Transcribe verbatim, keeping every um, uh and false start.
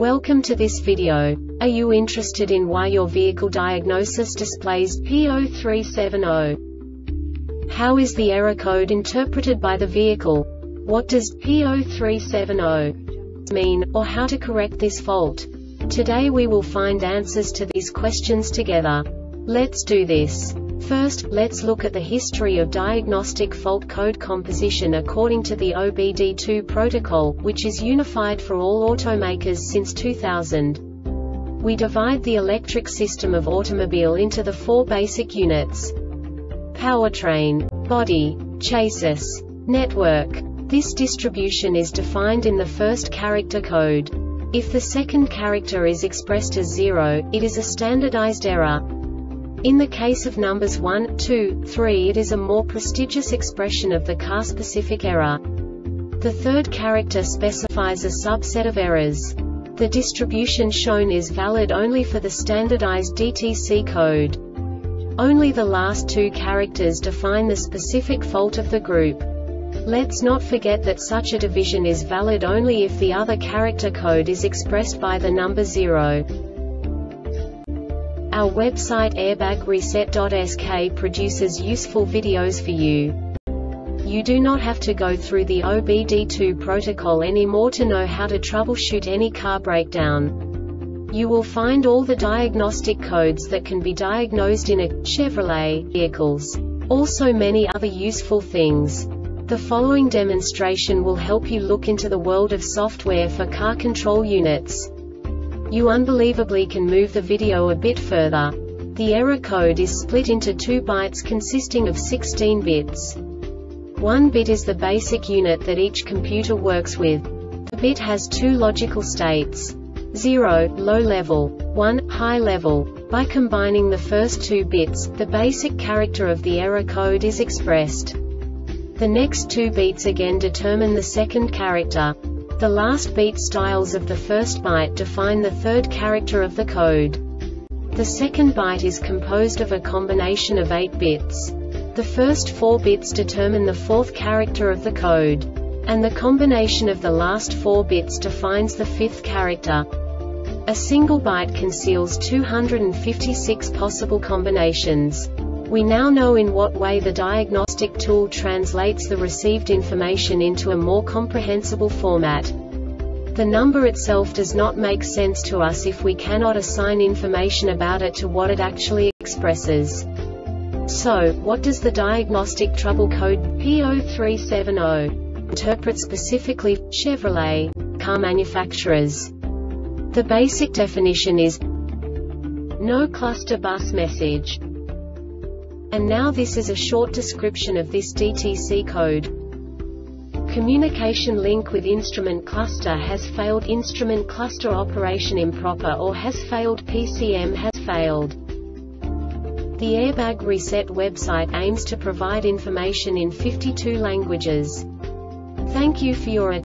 Welcome to this video. Are you interested in why your vehicle diagnosis displays P zero three seven zero? How is the error code interpreted by the vehicle? What does P zero three seven zero mean, or how to correct this fault? Today we will find answers to these questions together. Let's do this. First, let's look at the history of diagnostic fault code composition according to the O B D two protocol, which is unified for all automakers since two thousand. We divide the electric system of automobile into the four basic units: powertrain, body, chassis, network. This distribution is defined in the first character code. If the second character is expressed as zero, it is a standardized error. In the case of numbers one, two, three, it is a more prestigious expression of the car-specific error. The third character specifies a subset of errors. The distribution shown is valid only for the standardized D T C code. Only the last two characters define the specific fault of the group. Let's not forget that such a division is valid only if the other character code is expressed by the number zero. Our website airbag reset dot S K produces useful videos for you. You do not have to go through the O B D two protocol anymore to know how to troubleshoot any car breakdown. You will find all the diagnostic codes that can be diagnosed in a Chevrolet vehicles. Also many other useful things. The following demonstration will help you look into the world of software for car control units. You unbelievably can move the video a bit further. The error code is split into two bytes consisting of sixteen bits. One bit is the basic unit that each computer works with. The bit has two logical states: zero, low level, one, high level. By combining the first two bits, the basic character of the error code is expressed. The next two beats again determine the second character. The last beat styles of the first byte define the third character of the code. The second byte is composed of a combination of eight bits. The first four bits determine the fourth character of the code. And the combination of the last four bits defines the fifth character. A single byte conceals two hundred fifty-six possible combinations. We now know in what way the diagnostic tool translates the received information into a more comprehensible format. The number itself does not make sense to us if we cannot assign information about it to what it actually expresses. So, what does the diagnostic trouble code P zero three seven zero interpret specifically for Chevrolet car manufacturers? The basic definition is no cluster bus message. And now this is a short description of this D T C code. Communication link with instrument cluster has failed. Instrument cluster operation improper or has failed. P C M has failed. The Airbag Reset website aims to provide information in fifty-two languages. Thank you for your attention.